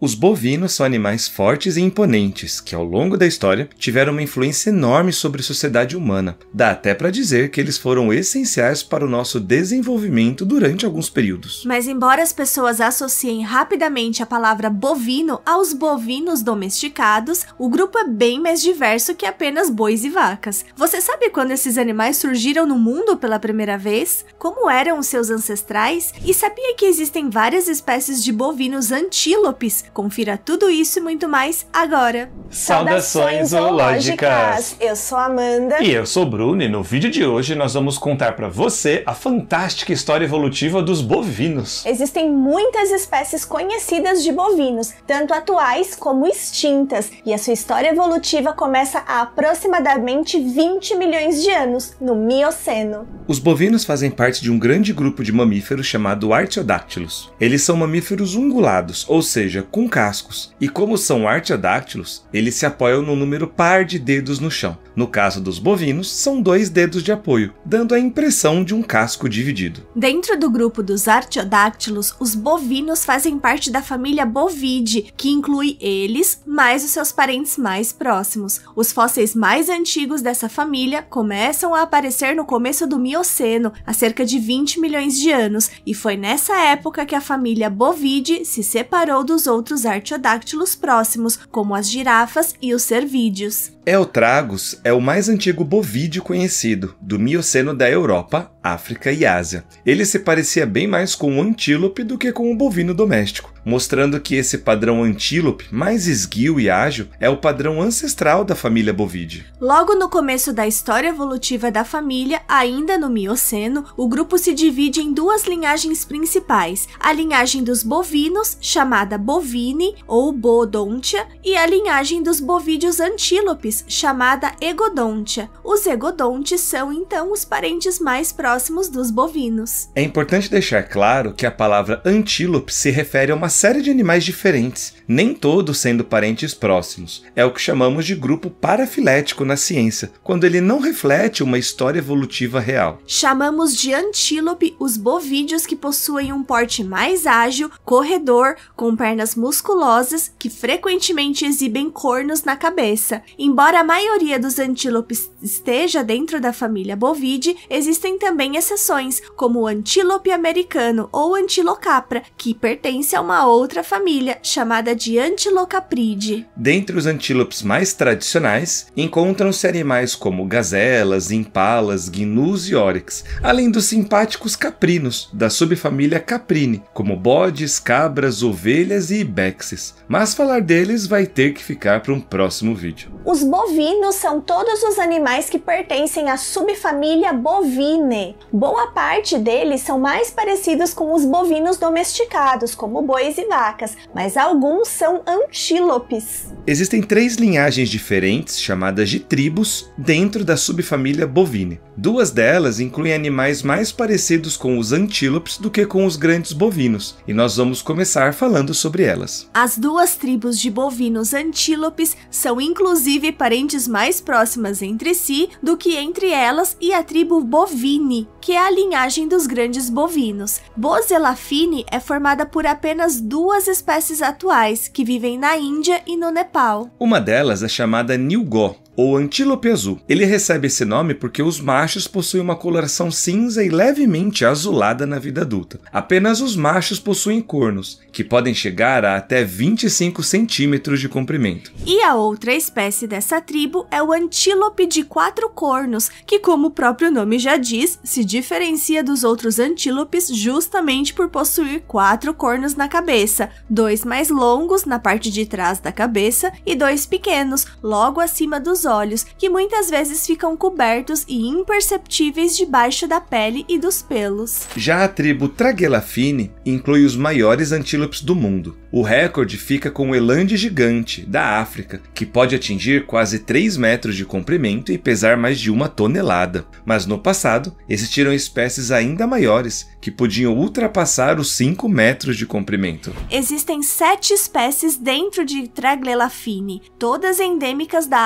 Os bovinos são animais fortes e imponentes, que ao longo da história tiveram uma influência enorme sobre a sociedade humana. Dá até para dizer que eles foram essenciais para o nosso desenvolvimento durante alguns períodos. Mas embora as pessoas associem rapidamente a palavra bovino aos bovinos domesticados, o grupo é bem mais diverso que apenas bois e vacas. Você sabe quando esses animais surgiram no mundo pela primeira vez? Como eram os seus ancestrais? E sabia que existem várias espécies de bovinos antílopes? Confira tudo isso e muito mais agora. Saudações zoológicas! Eu sou a Amanda. E eu sou o Bruno, e no vídeo de hoje nós vamos contar para você a fantástica história evolutiva dos bovinos. Existem muitas espécies conhecidas de bovinos, tanto atuais como extintas, e a sua história evolutiva começa há aproximadamente 20 milhões de anos, no Mioceno. Os bovinos fazem parte de um grande grupo de mamíferos chamado Artiodactylus. Eles são mamíferos ungulados, ou seja, com cascos, e como são artiodáctilos, eles se apoiam no número par de dedos no chão. No caso dos bovinos, são 2 dedos de apoio, dando a impressão de um casco dividido. Dentro do grupo dos artiodáctilos, os bovinos fazem parte da família Bovidae, que inclui eles, mais os seus parentes mais próximos. Os fósseis mais antigos dessa família começam a aparecer no começo do Mioceno, há cerca de 20 milhões de anos, e foi nessa época que a família Bovidae se separou dos outros artiodáctilos próximos, como as girafas e os cervídeos. Eotragus é o mais antigo bovídeo conhecido, do Mioceno da Europa, África e Ásia. Ele se parecia bem mais com o antílope do que com o bovino doméstico, mostrando que esse padrão antílope, mais esguio e ágil, é o padrão ancestral da família Bovidae. Logo no começo da história evolutiva da família, ainda no Mioceno, o grupo se divide em 2 linhagens principais: a linhagem dos bovinos, chamada Bovine ou Boodontia, e a linhagem dos bovídeos antílopes, chamada Egodontia. Os egodontes são então os parentes mais próximos dos bovinos. É importante deixar claro que a palavra antílope se refere a uma série de animais diferentes, nem todos sendo parentes próximos. É o que chamamos de grupo parafilético na ciência, quando ele não reflete uma história evolutiva real. Chamamos de antílope os bovídeos que possuem um porte mais ágil, corredor, com pernas musculosas, que frequentemente exibem cornos na cabeça. Embora a maioria dos antílopes esteja dentro da família Bovidae, existem também exceções, como o antílope americano ou antilocapra, que pertence a uma outra família, chamada de Antilocapridae. Dentre os antílopes mais tradicionais, encontram-se animais como gazelas, impalas, gnus e oryx, além dos simpáticos caprinos, da subfamília Caprine, como bodes, cabras, ovelhas e ibexes. Mas falar deles vai ter que ficar para um próximo vídeo. Os bovinos são todos os animais que pertencem à subfamília Bovine. Boa parte deles são mais parecidos com os bovinos domesticados, como bois e vacas, mas alguns são antílopes. Existem 3 linhagens diferentes, chamadas de tribos, dentro da subfamília Bovine. 2 delas incluem animais mais parecidos com os antílopes do que com os grandes bovinos, e nós vamos começar falando sobre elas. As 2 tribos de bovinos antílopes são inclusive parentes mais próximas entre si do que entre elas e a tribo Bovine, que é a linhagem dos grandes bovinos. Bozelafine é formada por apenas 2 espécies atuais, que vivem na Índia e no Nepal. Uma delas é chamada Nilgó, ou antílope azul. Ele recebe esse nome porque os machos possuem uma coloração cinza e levemente azulada na vida adulta. Apenas os machos possuem cornos, que podem chegar a até 25 centímetros de comprimento. E a outra espécie dessa tribo é o antílope de 4 cornos, que, como o próprio nome já diz, se diferencia dos outros antílopes justamente por possuir 4 cornos na cabeça, 2 mais longos na parte de trás da cabeça e 2 pequenos, logo acima dos olhos, que muitas vezes ficam cobertos e imperceptíveis debaixo da pele e dos pelos. Já a tribo Tragelaphine inclui os maiores antílopes do mundo. O recorde fica com o elande gigante, da África, que pode atingir quase 3 metros de comprimento e pesar mais de 1 tonelada. Mas no passado, existiram espécies ainda maiores, que podiam ultrapassar os 5 metros de comprimento. Existem 7 espécies dentro de Tragelaphine, todas endêmicas da África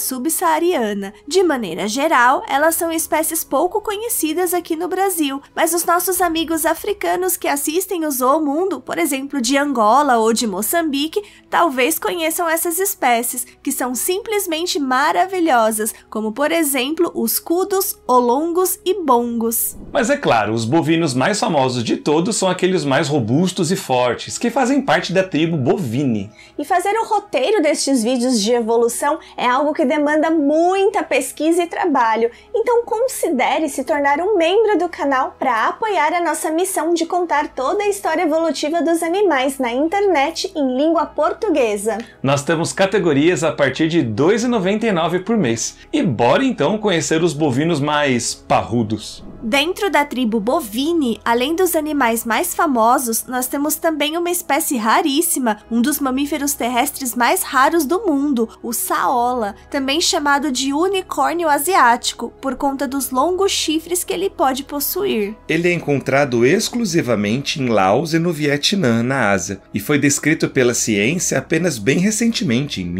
subsaariana. De maneira geral, elas são espécies pouco conhecidas aqui no Brasil, mas os nossos amigos africanos que assistem o Zoomundo, por exemplo, de Angola ou de Moçambique, talvez conheçam essas espécies, que são simplesmente maravilhosas, como por exemplo os cudos, olongos e bongos. Mas é claro, os bovinos mais famosos de todos são aqueles mais robustos e fortes, que fazem parte da tribo bovine. E fazer o roteiro destes vídeos de evolução é algo que demanda muita pesquisa e trabalho, então considere se tornar um membro do canal para apoiar a nossa missão de contar toda a história evolutiva dos animais na internet em língua portuguesa. Nós temos categorias a partir de R$ 2,99 por mês. E bora então conhecer os bovinos mais parrudos. Dentro da tribo bovine, além dos animais mais famosos, nós temos também uma espécie raríssima, um dos mamíferos terrestres mais raros do mundo, o saola, também chamado de unicórnio asiático, por conta dos longos chifres que ele pode possuir. Ele é encontrado exclusivamente em Laos e no Vietnã, na Ásia, e foi descrito pela ciência apenas bem recentemente, em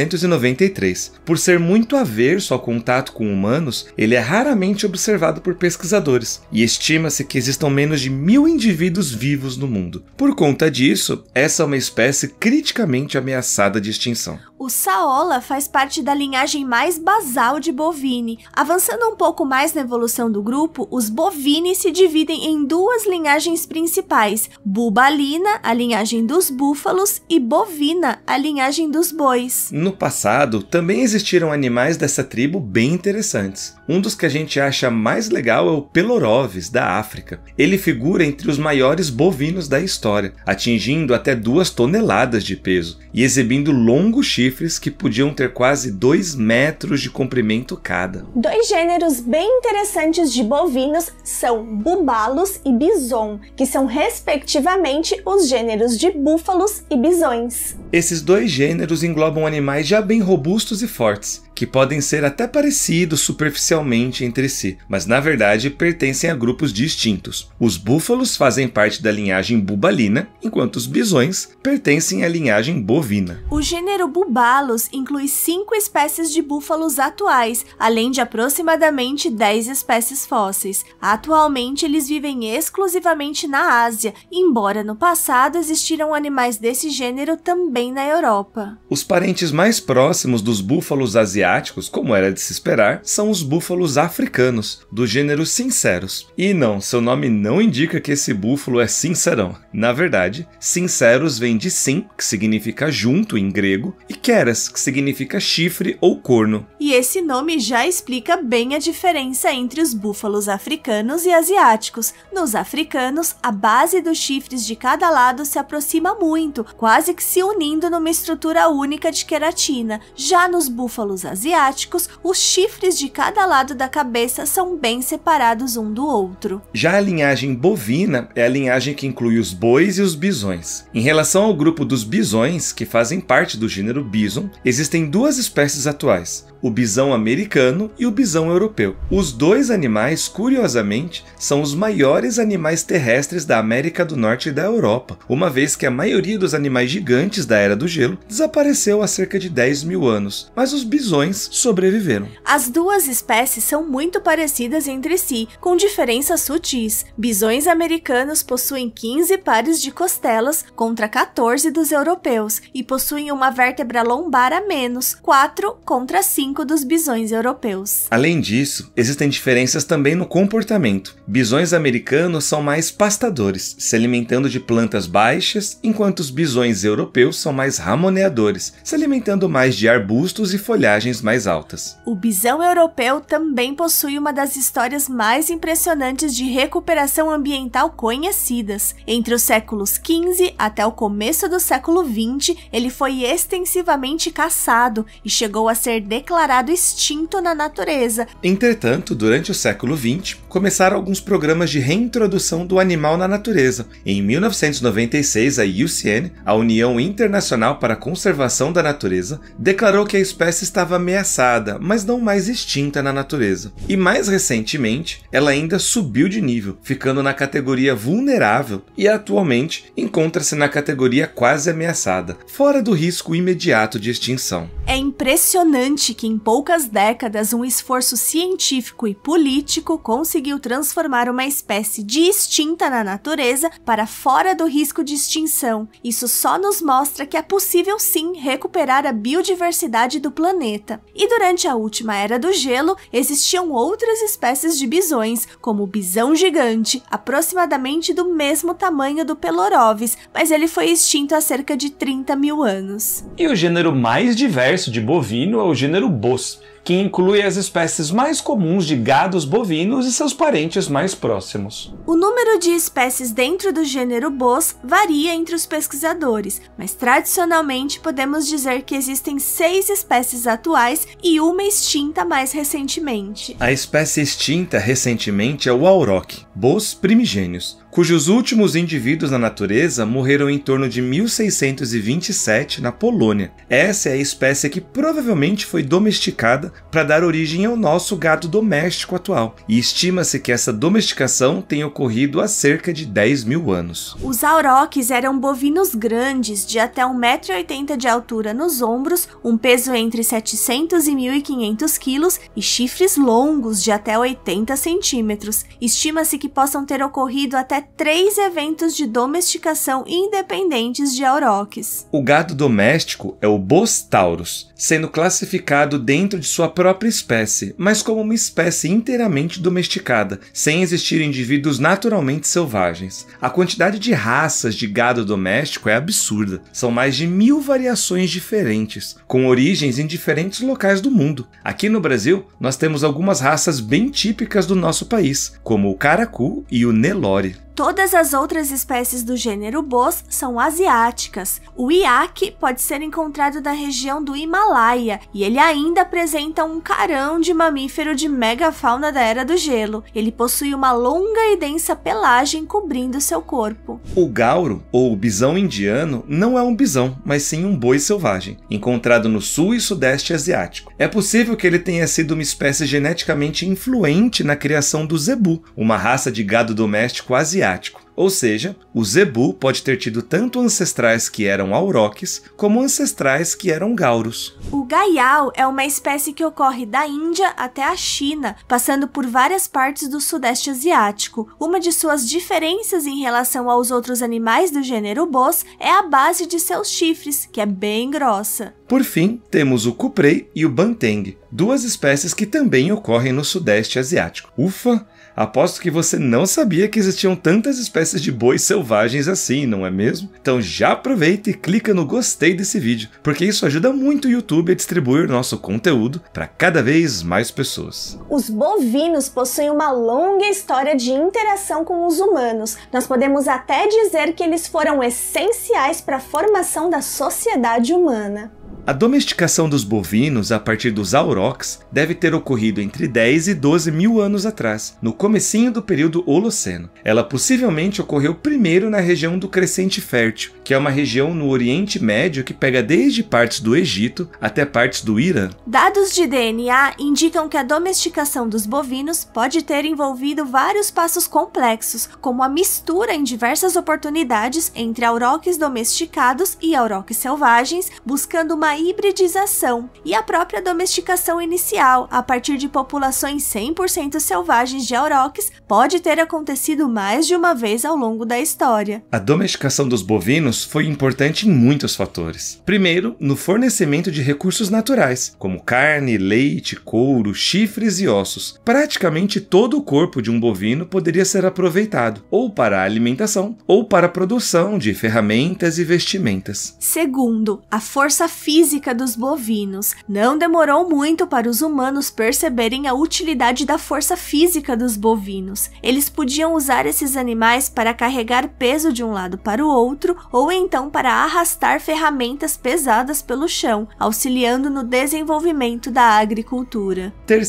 1993. Por ser muito averso ao contato com humanos, ele é raramente observado por pesquisadores, e estima-se que existam menos de 1000 indivíduos vivos no mundo. Por conta disso, essa é uma espécie criticamente ameaçada de extinção. O saola faz parte da linhagem mais basal de bovine. Avançando um pouco mais na evolução do grupo, os bovine se dividem em duas linhagens principais: bubalina, a linhagem dos búfalos, e bovina, a linhagem dos bois. No passado, também existiram animais dessa tribo bem interessantes. Um dos que a gente acha mais legal é o Peloroves, da África. Ele figura entre os maiores bovinos da história, atingindo até 2 toneladas de peso e exibindo longos chifres que podiam ter quase 2 metros de comprimento cada. 2 gêneros bem interessantes de bovinos são bubalos e bison, que são respectivamente os gêneros de búfalos e bisões. Esses 2 gêneros englobam animais já bem robustos e fortes, que podem ser até parecidos superficialmente entre si, mas na verdade pertencem a grupos distintos. Os búfalos fazem parte da linhagem bubalina, enquanto os bisões pertencem à linhagem bovina. O gênero Bubalos inclui 5 espécies de búfalos atuais, além de aproximadamente 10 espécies fósseis. Atualmente eles vivem exclusivamente na Ásia, embora no passado existiram animais desse gênero também na Europa. Os parentes mais próximos dos búfalos asiáticos, como era de se esperar, são os búfalos africanos, do gênero Sinceros. E não, seu nome não indica que esse búfalo é sincerão. Na verdade, Sinceros vem de sin, que significa junto em grego, e keras, que significa chifre ou corno. E esse nome já explica bem a diferença entre os búfalos africanos e asiáticos. Nos africanos, a base dos chifres de cada lado se aproxima muito, quase que se unindo numa estrutura única de queratina. Já nos búfalos asiáticos, os chifres de cada lado da cabeça são bem separados um do outro. Já a linhagem bovina é a linhagem que inclui os bois e os bisões. Em relação ao grupo dos bisões, que fazem parte do gênero bison, existem 2 espécies atuais: o bisão americano e o bisão europeu. Os 2 animais, curiosamente, são os maiores animais terrestres da América do Norte e da Europa, uma vez que a maioria dos animais gigantes da Era do Gelo desapareceu há cerca de 10.000 anos, mas os bisões sobreviveram. As 2 espécies são muito parecidas entre si, com diferenças sutis. Bisões americanos possuem 15 pares de costelas contra 14 dos europeus e possuem uma vértebra lombar a menos, 4 contra 5 dos bisões europeus. Além disso, existem diferenças também no comportamento. Bisões americanos são mais pastadores, se alimentando de plantas baixas, enquanto os bisões europeus são mais ramoneadores, se alimentando mais de arbustos e folhagens mais altas. O bisão europeu também possui uma das histórias mais impressionantes de recuperação ambiental conhecidas. Entre os séculos XV até o começo do século XX, ele foi extensivamente caçado e chegou a ser declarado extinto na natureza. Entretanto, durante o século XX, começaram alguns programas de reintrodução do animal na natureza. Em 1996, a IUCN, a União Internacional para a Conservação da Natureza, declarou que a espécie estava ameaçada, mas não mais extinta na natureza. E mais recentemente, ela ainda subiu de nível, ficando na categoria vulnerável e atualmente encontra-se na categoria quase ameaçada, fora do risco imediato de extinção. É impressionante que em poucas décadas, um esforço científico e político conseguiu transformar uma espécie de extinta na natureza para fora do risco de extinção. Isso só nos mostra que é possível sim recuperar a biodiversidade do planeta. E durante a última era do gelo, existiam outras espécies de bisões, como o bisão gigante, aproximadamente do mesmo tamanho do Pelorovis, mas ele foi extinto há cerca de 30 mil anos. E o gênero mais diverso de bovino é o gênero Bos, que inclui as espécies mais comuns de gados bovinos e seus parentes mais próximos. O número de espécies dentro do gênero Bos varia entre os pesquisadores, mas tradicionalmente podemos dizer que existem 6 espécies atuais e uma extinta mais recentemente. A espécie extinta recentemente é o auroch, Bos primigênios, cujos últimos indivíduos na natureza morreram em torno de 1627 na Polônia. Essa é a espécie que provavelmente foi domesticada para dar origem ao nosso gado doméstico atual, e estima-se que essa domesticação tenha ocorrido há cerca de 10 mil anos. Os aurochs eram bovinos grandes, de até 1,80 m de altura nos ombros, um peso entre 700 e 1.500 quilos e chifres longos de até 80 centímetros. Estima-se que possam ter ocorrido até 3 eventos de domesticação independentes de aurochs. O gado doméstico é o Bos taurus, sendo classificado dentro de sua própria espécie, mas como uma espécie inteiramente domesticada, sem existir indivíduos naturalmente selvagens. A quantidade de raças de gado doméstico é absurda. São mais de 1000 variações diferentes, com origens em diferentes locais do mundo. Aqui no Brasil, nós temos algumas raças bem típicas do nosso país, como o caracu e o Nelore. Todas as outras espécies do gênero Bos são asiáticas. O iaque pode ser encontrado na região do Himalaia e ele ainda apresenta um carão de mamífero de megafauna da Era do Gelo. Ele possui uma longa e densa pelagem cobrindo seu corpo. O gauro, ou bisão indiano, não é um bisão, mas sim um boi selvagem, encontrado no sul e sudeste asiático. É possível que ele tenha sido uma espécie geneticamente influente na criação do zebu, uma raça de gado doméstico asiático. Ou seja, o zebu pode ter tido tanto ancestrais que eram aurochs, como ancestrais que eram gauros. O gaial é uma espécie que ocorre da Índia até a China, passando por várias partes do sudeste asiático. Uma de suas diferenças em relação aos outros animais do gênero Bos é a base de seus chifres, que é bem grossa. Por fim, temos o cuprei e o banteng, duas espécies que também ocorrem no sudeste asiático. Ufa! Aposto que você não sabia que existiam tantas espécies de bois selvagens assim, não é mesmo? Então já aproveita e clica no gostei desse vídeo, porque isso ajuda muito o YouTube a distribuir nosso conteúdo para cada vez mais pessoas. Os bovinos possuem uma longa história de interação com os humanos. Nós podemos até dizer que eles foram essenciais para a formação da sociedade humana. A domesticação dos bovinos a partir dos aurochs deve ter ocorrido entre 10 e 12 mil anos atrás, no comecinho do período Holoceno. Ela possivelmente ocorreu primeiro na região do Crescente Fértil, que é uma região no Oriente Médio que pega desde partes do Egito até partes do Irã. Dados de DNA indicam que a domesticação dos bovinos pode ter envolvido vários passos complexos, como a mistura em diversas oportunidades entre aurochs domesticados e aurochs selvagens, buscando uma hibridização, e a própria domesticação inicial, a partir de populações 100% selvagens de aurochs, pode ter acontecido mais de uma vez ao longo da história. A domesticação dos bovinos foi importante em muitos fatores. Primeiro, no fornecimento de recursos naturais, como carne, leite, couro, chifres e ossos. Praticamente todo o corpo de um bovino poderia ser aproveitado, ou para a alimentação, ou para a produção de ferramentas e vestimentas. Segundo, a força física dos bovinos. Não demorou muito para os humanos perceberem a utilidade da força física dos bovinos. Eles podiam usar esses animais para carregar peso de um lado para o outro, ou então para arrastar ferramentas pesadas pelo chão, auxiliando no desenvolvimento da agricultura. Terceiro,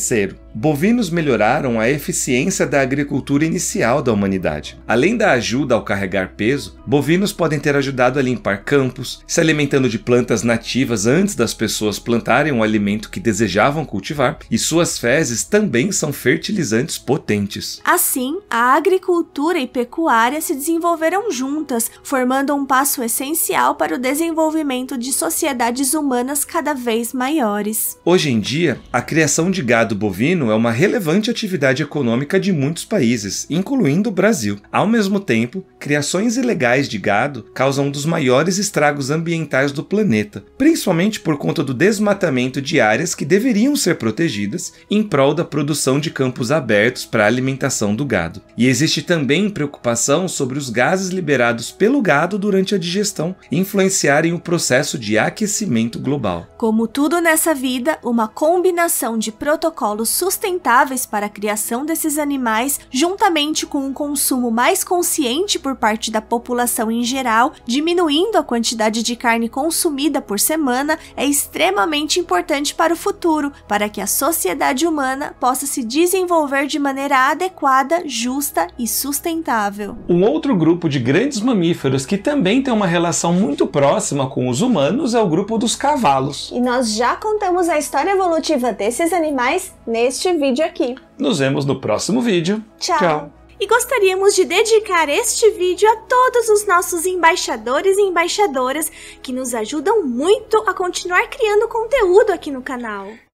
Bovinos melhoraram a eficiência da agricultura inicial da humanidade. Além da ajuda ao carregar peso, bovinos podem ter ajudado a limpar campos, se alimentando de plantas nativas antes das pessoas plantarem o alimento que desejavam cultivar, e suas fezes também são fertilizantes potentes. Assim, a agricultura e pecuária se desenvolveram juntas, formando um passo essencial para o desenvolvimento de sociedades humanas cada vez maiores. Hoje em dia, a criação de gado bovino é uma relevante atividade econômica de muitos países, incluindo o Brasil. Ao mesmo tempo, criações ilegais de gado causam um dos maiores estragos ambientais do planeta, principalmente por conta do desmatamento de áreas que deveriam ser protegidas em prol da produção de campos abertos para a alimentação do gado. E existe também preocupação sobre os gases liberados pelo gado durante a digestão influenciarem o processo de aquecimento global. Como tudo nessa vida, uma combinação de protocolos sustentáveis para a criação desses animais, juntamente com um consumo mais consciente por parte da população em geral, diminuindo a quantidade de carne consumida por semana, é extremamente importante para o futuro, para que a sociedade humana possa se desenvolver de maneira adequada, justa e sustentável. Um outro grupo de grandes mamíferos que também tem uma relação muito próxima com os humanos é o grupo dos cavalos. E nós já contamos a história evolutiva desses animais neste vídeo aqui. Nos vemos no próximo vídeo. Tchau! E gostaríamos de dedicar este vídeo a todos os nossos embaixadores e embaixadoras que nos ajudam muito a continuar criando conteúdo aqui no canal.